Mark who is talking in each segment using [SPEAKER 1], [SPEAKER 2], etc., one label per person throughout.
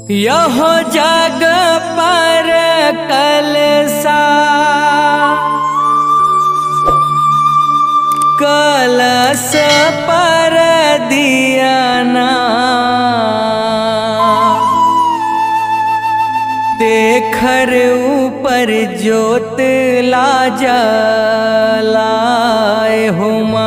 [SPEAKER 1] यह जग पर कलसा कलश पर दियाना देखर ऊपर ज्योत ला जलाए हुमा।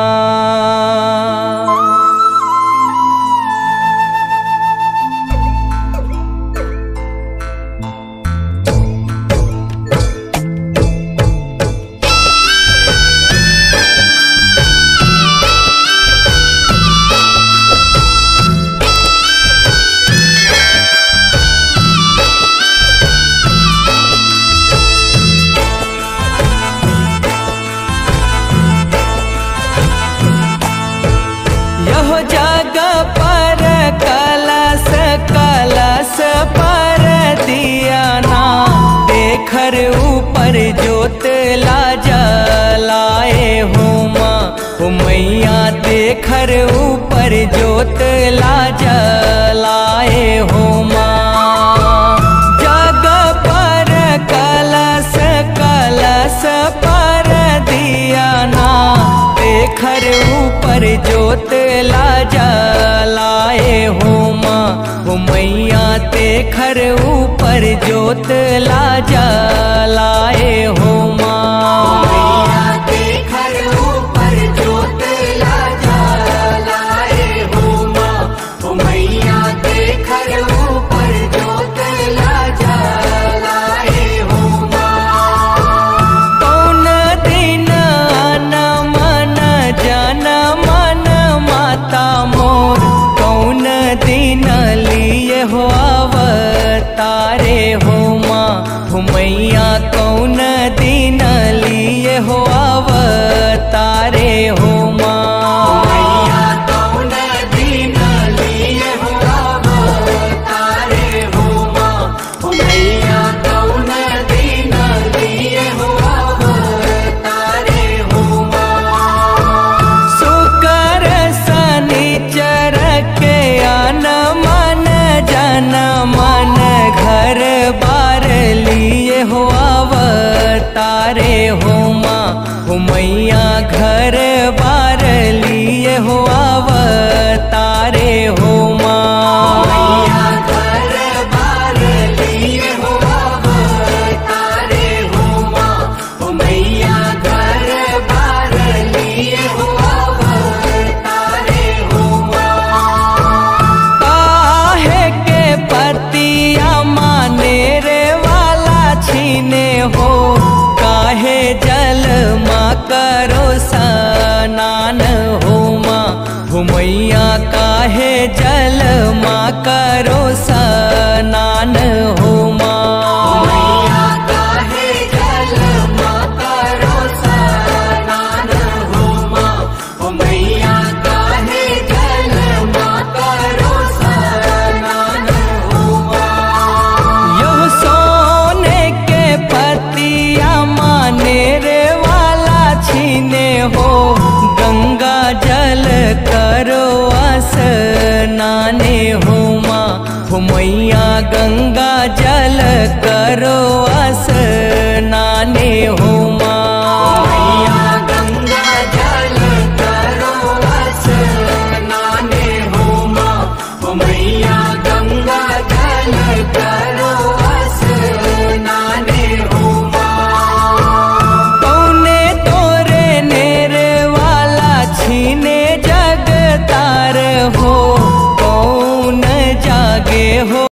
[SPEAKER 1] जग पर कलश कलश पर दियाना देखर ऊपर ज्योत ला जलाए हुमा। मैया देखर ऊपर ज्योत ला जलाए हुमा। जग पर कलश कलश पर दियाना देखर ऊपर ज्योत ला जलाए हुमा। मैया देखर ऊपर ज्योत ला जलाए हुमा।
[SPEAKER 2] मैया देखर ऊपर ज्योत ला जलाए हुमा। मैया देखर ऊपर ज्योत ला जलाए हुमा।
[SPEAKER 1] कौन दिन न मन जन मन माता मोर कौन दिन लिए हो अवतारे हुमा। मैया कौन दिन लिए हो अवतारे हुमा।
[SPEAKER 2] मैया कौन दिन लिए हो अवतारे हुमा। मैया कौन दिन लिए हो अवतारे हुमा।
[SPEAKER 1] शुक्र शनिचर के अन मन जन मन घर बार लिए हो अवतारे हुमा। मैया घर बार लिए हो अवतारे हुमा।
[SPEAKER 2] मैया घर बार लिए हो अवतारे हुमा। मैया घर बार लिए हो अवतारे हुमा।
[SPEAKER 1] काहे के पतिया माने रे वाला छीने हो काहे जल माँ करो स्नान होमा। मैया काहे जल माँ करो स्नान होमा।
[SPEAKER 2] मैया काहे जल माँ करो स्नान होमा। मैया काहे जल माँ करो स्नान होमा।
[SPEAKER 1] यह सोने के पतिया माने रे वाला छीने हो गंगा जल करो स्नाने हुमा। मैया गंगा जल करो स्नाने हुमा।